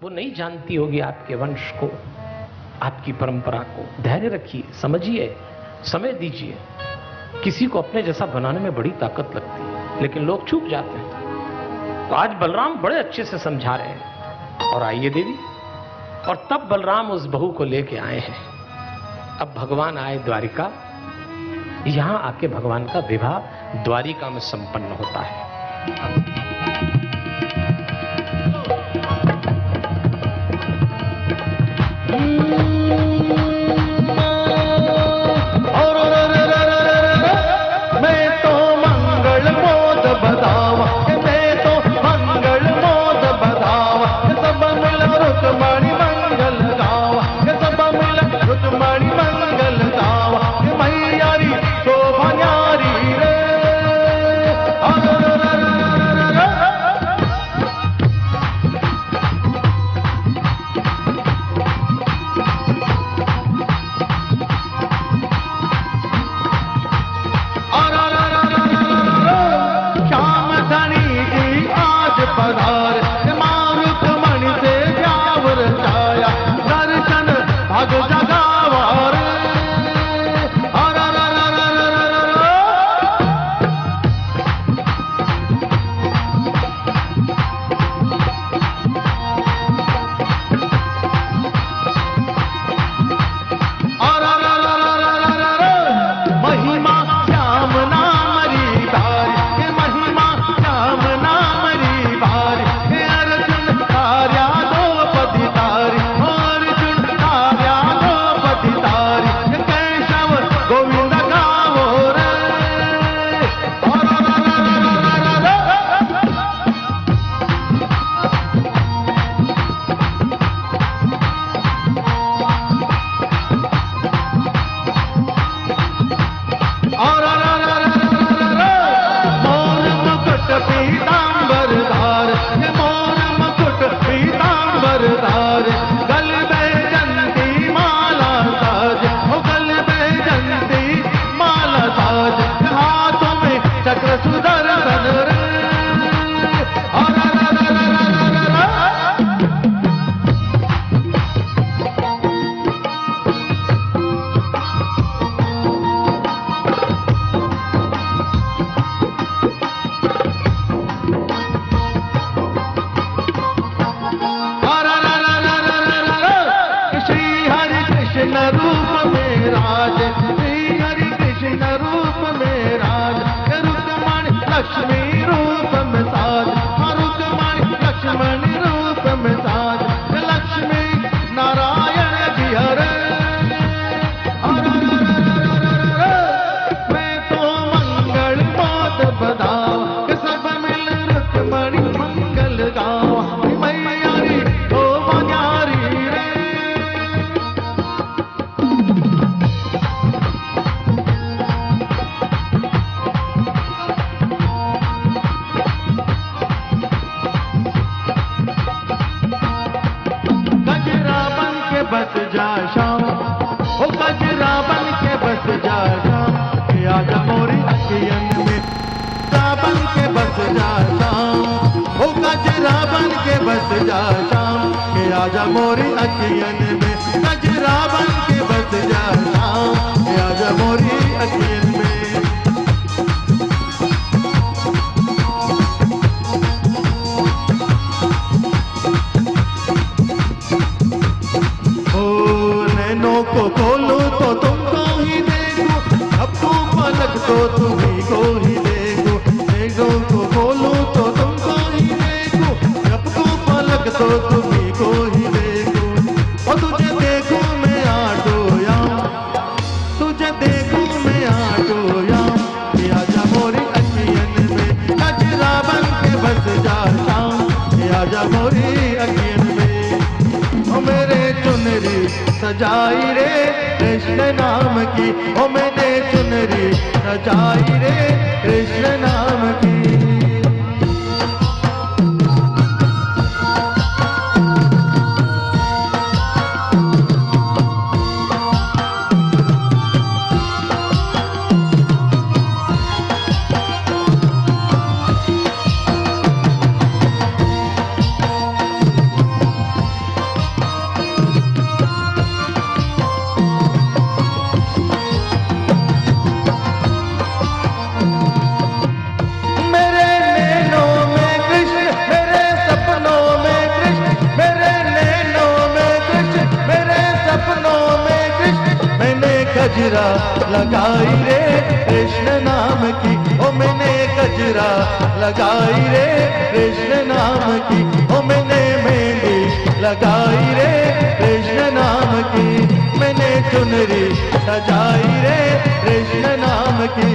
वो नहीं जानती होगी आपके वंश को, आपकी परंपरा को। धैर्य रखिए, समझिए, समय दीजिए। किसी को अपने जैसा बनाने में बड़ी ताकत लगती है, लेकिन लोग चूक जाते हैं। तो आज बलराम बड़े अच्छे से समझा रहे हैं। और आइए देवी, और तब बलराम उस बहू को लेके आए हैं। अब भगवान आए द्वारिका, यहां आके भगवान का विवाह द्वारिका में संपन्न होता है। सजाई रे कृष्ण नाम की, ओ मैंने चुनरी सजाई रे कृष्ण नाम की। गजरा लगाई रे कृष्ण नाम की, ओ मैंने गजरा लगाई रे कृष्ण नाम की, ओ मैंने मेहंदी लगाई रे कृष्ण नाम की, मैंने चुनरी सजाई रे कृष्ण नाम की।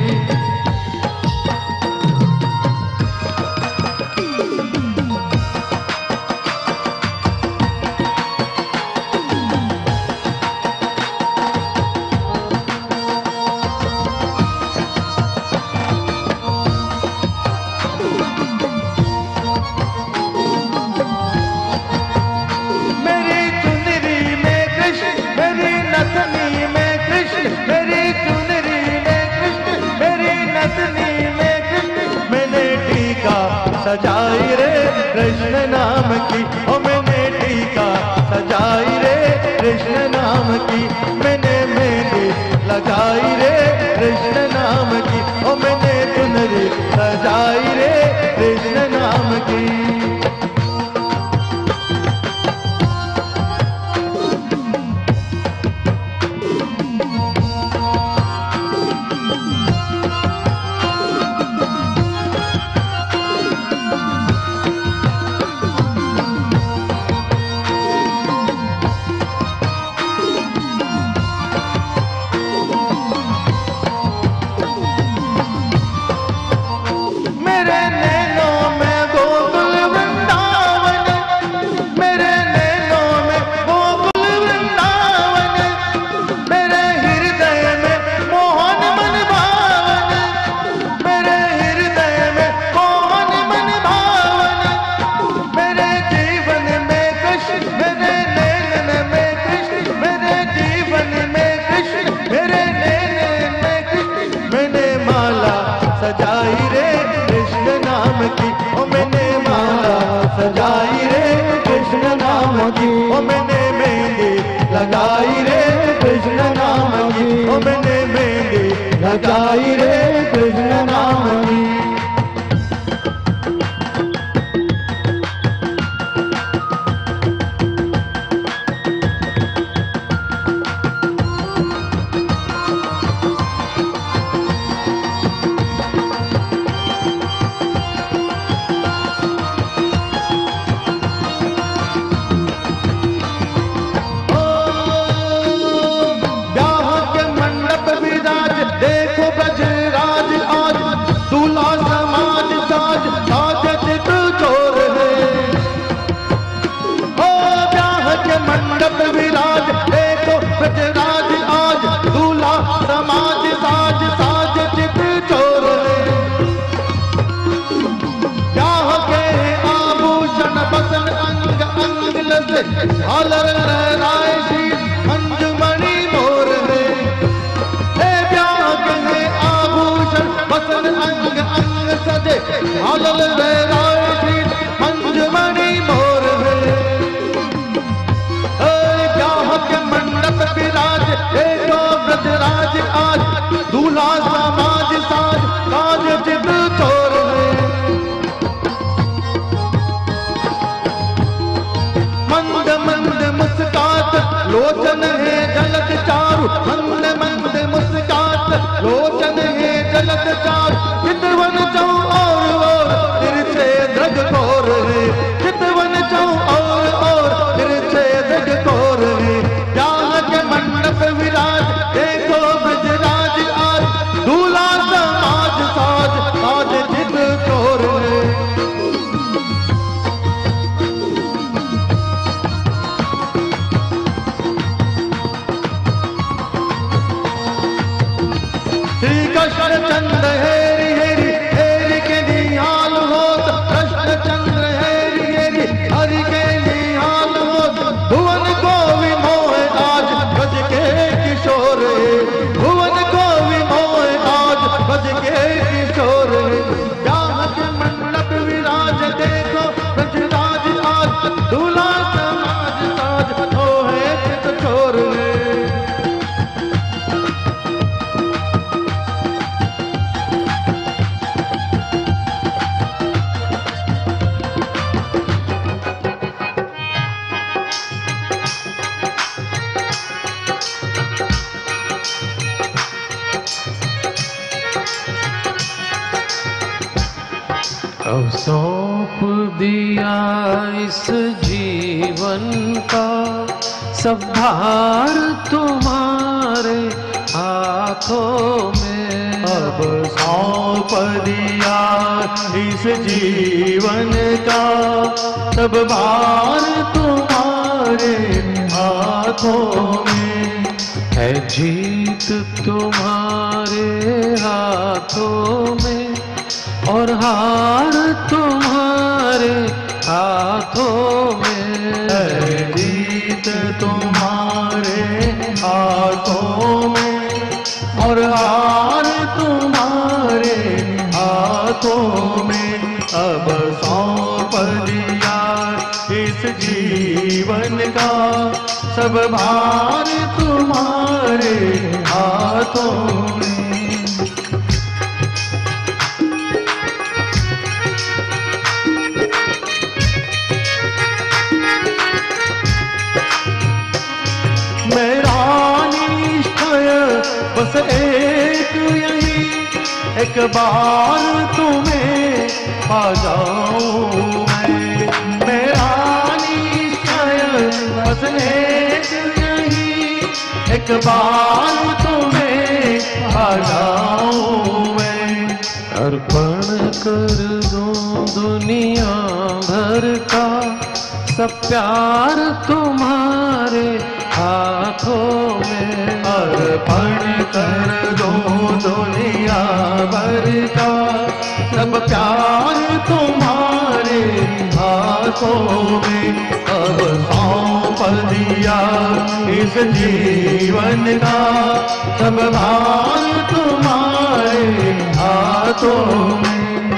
सजाई रे कृष्ण नाम की, ओ मैंने टीका सजाई रे कृष्ण नाम की, मैंने मेहंदी लगाई रे कृष्ण नाम की, ओ मैंने चुनरी सजाई रे कृष्ण नाम की। सजाई रे कृष्ण नाम की, ओ मैंने माला सजाई रे कृष्ण नाम की, ओ मैंने मेहंदी लगाई रे कृष्ण नाम की, ओ मैंने मेहंदी लगाई रे कृष्ण नाम की। झालर लहराए शीश मंजुमणि मोर है, ब्याह के आभूषण बसन अंग अंग सजे, झालर लहराए शीश मंजुमणि मोर है, ब्याह के मंडप विराज देखो ब्रजराज आज, दूल्हा समाज साज साज चित चोर है, मंद मंद मुस्कात लोचन है जलत चारु, मंद मंद मुस्कात लोचन है जलत चारु, चितवन चौ और तिरछे दृग कोर है, चितवन चौ और तिरछे दृग कोर है, ब्याह के मंडप विराज देखो ब्रजराज आज, दूल्हा समाज साज साज चित चोर है। कृष्ण चंद्र हेरी हेरी हेरी के निहाल होत, कृष्ण चंद्र हेरी हेरी हरि के निहाल होत, भुवन को विमोह आज गज के किशोर है, भुवन को विमोह आज गज के किशोर है, ब्याह के मंडप विराज देखो ब्रजराज आज, दूल्हा समाज साज हो है चित चोर है। अब सौंप दिया इस जीवन का सब भार तुम्हारे हाथों में। अब सौंप दिया इस जीवन का सब भार तुम्हारे हाथों में। है जीत तुम्हारे हाथों में और हार तुम्हारे हाथों में। है जीत तुम्हारे हाथों में और हार तुम्हारे हाथों में। अब सौंप दिया इस जीवन का सब भार तुम्हारे हाथों में। मेरा निश्चय बस एक यही, एक बार तुम्हें पा जाऊं मैं। मेरा निश्चय बस एक यही, एक बार तुम्हें पा जाऊं मैं। अर्पण कर दूं दुनिया भर का सब प्यार तुम्हारे हाथों में। अर्पण कर दो दुनिया भर का सब प्यार तुम्हारे हाथों में। अब सौंप दिया इस जीवन का सब भार तुम्हारे हाथों में।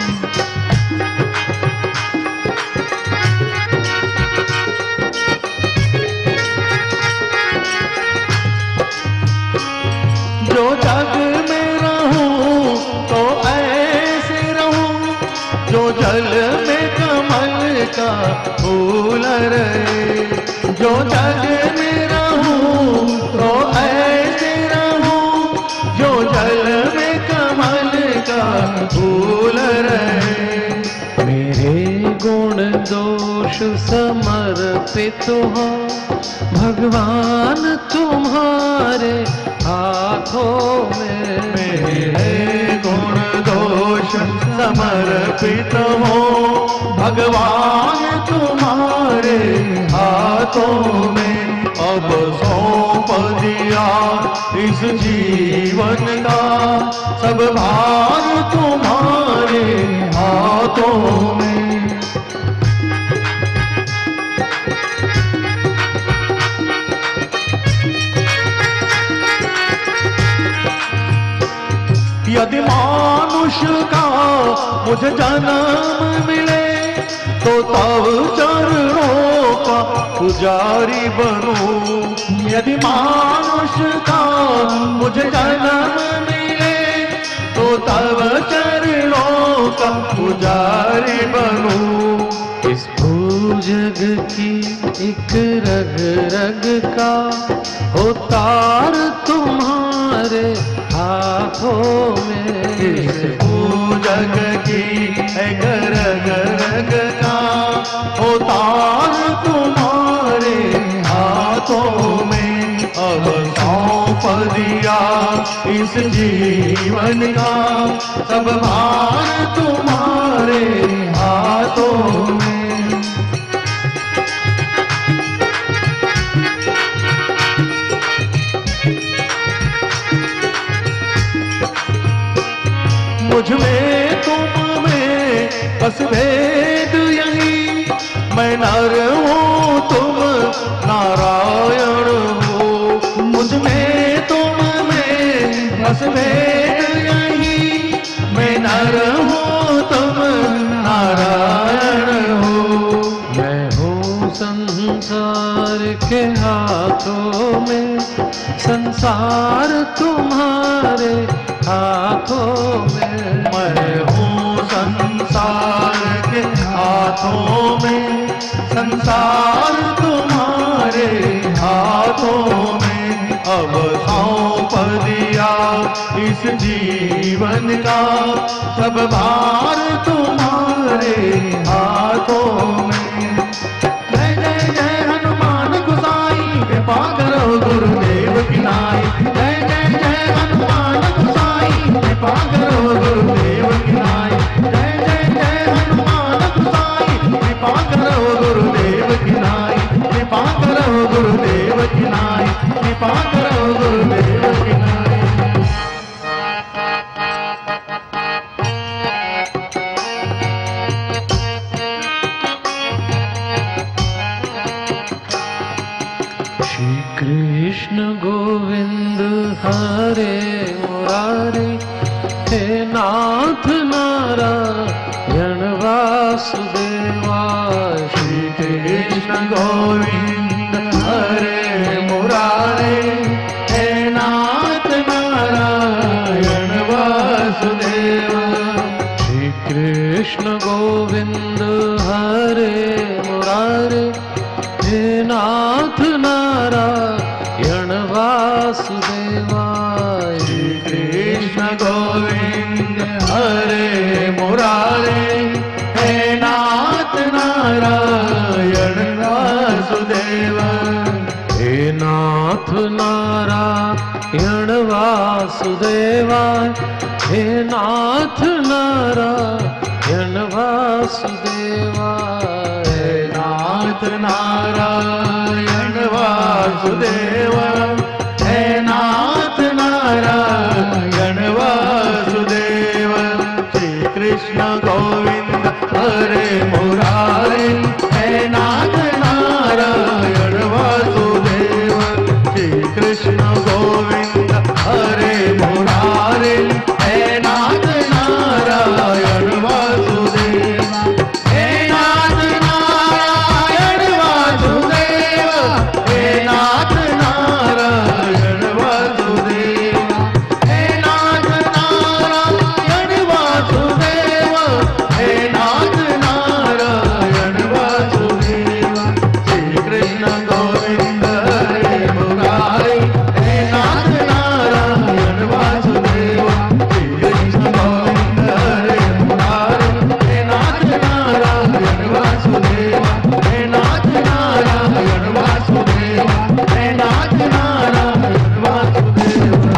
जो जग में रहूं तो ऐसे रहूं, जो जल में कमल का फूल रहे। जो जग में रहूं तो ऐसे रहूं, जो जल में कमल का फूल रहे। मेरे गुण दोष समर्पित हो भगवान तुम्हारे हाथों में। मेरे गुण दोष समर्पित हो भगवान तुम्हारे हाथों में। अब सौंप दिया इस जीवन का सब भार तुम्हारे हाथों में। यदि मानुष का मुझे जन्म मिले तो तब चरणों का पुजारी बनूं। यदि मानुष का मुझे जन्म मिले तो तब चरणों का पुजारी बनूं। इस भूजग की एक रग रग का हो तार तुम्हारे हाथों में। इस भूजग की एक रग रग का हो तार तुम्हारे हाथों में। अब सौंप दिया इस जीवन का सब भार तुम्हारे हाथों में। मुझ में तुम में बस भेद यही, मैं नर हूँ तुम नारायण हो। मुझ में तुम में बस भेद यही, मैं नर हूँ तुम नारायण हो। मैं हूँ संसार के हाथों में, संसार तुम्हारे हाथों में। मैं हूँ संसार के हाथों में, संसार तुम्हारे हाथों में। अब सौंप दिया इस जीवन का सब भार तुम्हारे श्री कृष्ण गोविंद हरे मुरारे, हे नाथ नारायण वासुदेवा। श्री कृष्ण गोविंद हरे मुरारे, हे नाथ नारायण वासुदेवा। श्री कृष्ण गोविंद हरे मुरारे, हे नाथ नारायण वासुदेवा। श्री कृष्ण गोविंद हरे मुरारे, हे नाथ नारायण वासुदेवा। हे नाथ नारायण वासुदेवा, हे नाथ नारायण वासुदेवा। हे नाथ नारायण वासुदेवा, हे नाथ नारायण वासुदेवा। श्री कृष्ण गोविंद हरे मुरारे, हे नाथ नारायण वासुदेवा। श्री कृष्ण गोविंद हरे मुरारे, हे नाथ नारायण वासुदेवा। हे नाथ नारायण वासुदेवा, हे नाथ नारायण वासुदेवा। हे नाथ नारायण वासुदेवा, हे नाथ नारायण वासुदेवा। श्री कृष्ण गोविंद हरे मुरारे, हे नाथ नारायण वासुदेवा। श्री कृष्ण गोविंद हरे मुरारे, हे नाथ नारायण वासुदेवा। हे नाथ नारायण वासुदेवा, हे नाथ नारायण वासुदेवा।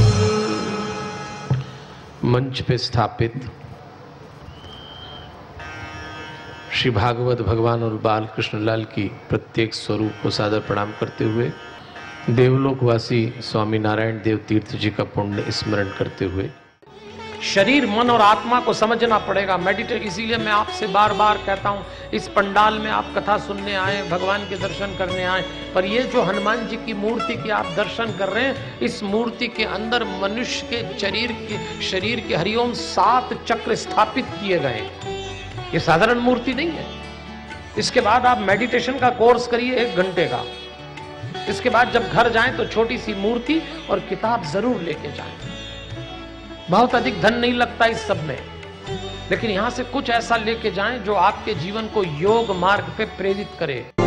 मंच पे स्थापित श्री भागवत भगवान और बाल कृष्णलाल की प्रत्येक स्वरूप को सादर प्रणाम करते हुए, देवलोकवासी स्वामी नारायण देव तीर्थ जी का पुण्य स्मरण करते हुए, शरीर मन और आत्मा को समझना पड़ेगा। मेडिटेट, इसीलिए मैं आपसे बार बार कहता हूं, इस पंडाल में आप कथा सुनने आए, भगवान के दर्शन करने आए, पर ये जो हनुमान जी की मूर्ति के आप दर्शन कर रहे हैं, इस मूर्ति के अंदर मनुष्य के शरीर के हरिओम 7 चक्र स्थापित किए गए। ये साधारण मूर्ति नहीं है। इसके बाद आप मेडिटेशन का कोर्स करिए 1 घंटे का। इसके बाद जब घर जाएं तो छोटी सी मूर्ति और किताब जरूर लेके जाएं। बहुत अधिक धन नहीं लगता इस सब में, लेकिन यहां से कुछ ऐसा लेके जाएं जो आपके जीवन को योग मार्ग पे प्रेरित करे।